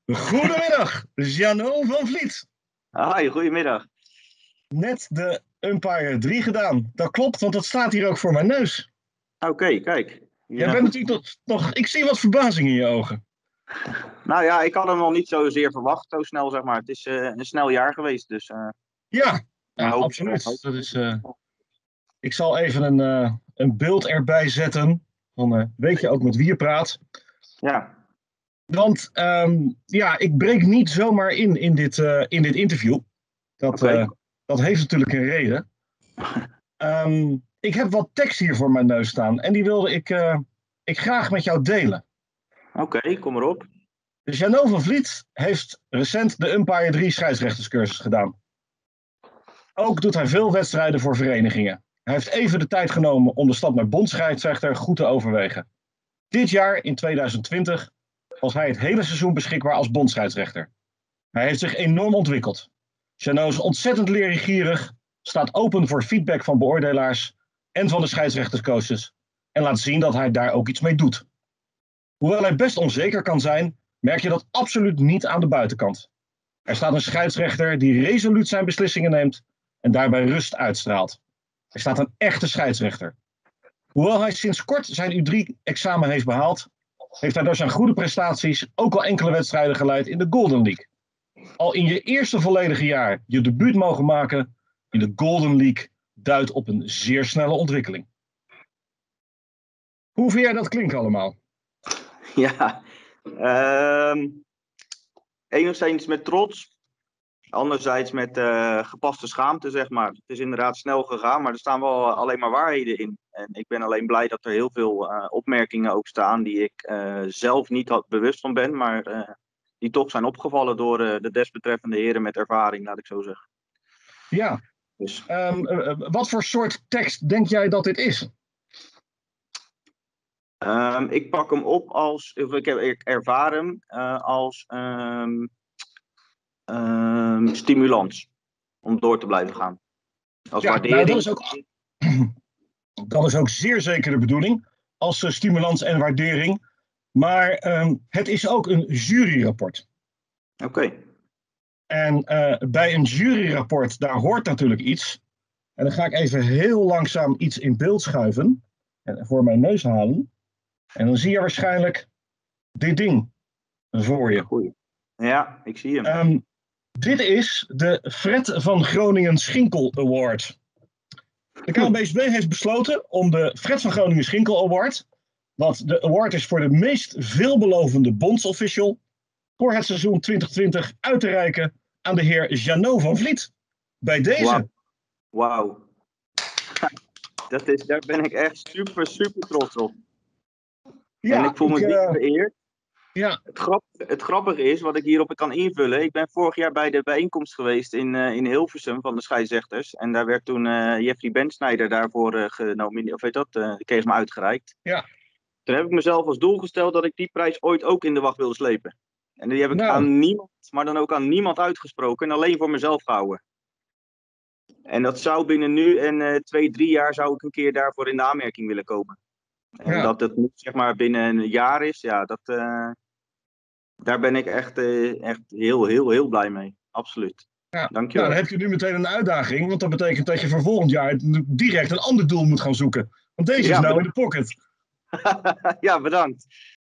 Goedemiddag, Jeannot van Vliet. Hi, goedemiddag. Net de Umpire 3 gedaan. Dat klopt, want dat staat hier ook voor mijn neus. Oké, kijk. Jij bent natuurlijk nog... Ik zie wat verbazing in je ogen. Nou ja, ik had hem nog niet zozeer verwacht, zo snel zeg maar. Het is een snel jaar geweest, dus... Ja, absoluut. Dat is, ik zal even een beeld erbij zetten. Dan weet je ook met wie je praat. Ja. Want ik breek niet zomaar in dit interview. Dat heeft natuurlijk een reden. Ik heb wat tekst hier voor mijn neus staan. En die wilde ik graag met jou delen. Oké, kom erop. Dus Jeannot van Vliet heeft recent de Umpire 3 scheidsrechterscursus gedaan. Ook doet hij veel wedstrijden voor verenigingen. Hij heeft even de tijd genomen om de stap naar bondsscheidsrechter goed te overwegen. Dit jaar, in 2020, was hij het hele seizoen beschikbaar als bondsscheidsrechter. Hij heeft zich enorm ontwikkeld. Jeannot is ontzettend leergierig, staat open voor feedback van beoordelaars en van de scheidsrechterscoaches en laat zien dat hij daar ook iets mee doet. Hoewel hij best onzeker kan zijn, merk je dat absoluut niet aan de buitenkant. Er staat een scheidsrechter die resoluut zijn beslissingen neemt en daarbij rust uitstraalt. Er staat een echte scheidsrechter. Hoewel hij sinds kort zijn U3-examen heeft behaald, heeft hij door zijn goede prestaties ook al enkele wedstrijden geleid in de Golden League. Al in je eerste volledige jaar je debuut mogen maken in de Golden League duidt op een zeer snelle ontwikkeling. Hoe vind jij dat klinkt allemaal? Ja, enigszins met trots. Anderzijds met gepaste schaamte, zeg maar. Het is inderdaad snel gegaan, maar er staan wel alleen maar waarheden in. En ik ben alleen blij dat er heel veel opmerkingen ook staan die ik zelf niet bewust van ben, maar die toch zijn opgevallen door de desbetreffende heren met ervaring, laat ik zo zeggen. Ja, dus. Wat voor soort tekst denk jij dat dit is? Ik pak hem op als, ik ervaar hem als stimulans om door te blijven gaan. Als waardering. Nou, dat is ook zeer zeker de bedoeling, als stimulans en waardering. Maar het is ook een juryrapport. Oké. En bij een juryrapport, daar hoort natuurlijk iets. En dan ga ik even heel langzaam iets in beeld schuiven. En voor mijn neus halen. En dan zie je waarschijnlijk dit ding voor je. Goeie. Ja, ik zie hem. Dit is de Fred van Groningen Schinkel Award. De KNVB heeft besloten om de Fred van Groningen Schinkel Award, wat de award is voor de meest veelbelovende bondsofficial, voor het seizoen 2020 uit te reiken aan de heer Jeannot van Vliet. Bij deze. Wauw. Daar ben ik echt super, super trots op. Ja, en ik voel me diep vereerd. Ja. Het grappige is, wat ik hierop kan invullen. Ik ben vorig jaar bij de bijeenkomst geweest in Hilversum van de scheidsrechters. En daar werd toen Jeffrey Bensnijder daarvoor genomineerd. Of weet dat? Die kreeg me uitgereikt. Ja. Toen heb ik mezelf als doel gesteld dat ik die prijs ooit ook in de wacht wilde slepen. En die heb ik aan niemand, maar dan ook aan niemand uitgesproken. En alleen voor mezelf gehouden. En dat zou binnen nu en 2-3 jaar zou ik een keer daarvoor in de aanmerking willen komen. En dat het nu zeg maar binnen een jaar is, ja, daar ben ik echt heel, heel, heel blij mee. Absoluut. Ja. Dankjewel. Nou, dan heb je nu meteen een uitdaging, want dat betekent dat je voor volgend jaar direct een ander doel moet gaan zoeken. Want deze is nou in de pocket. Ja, bedankt.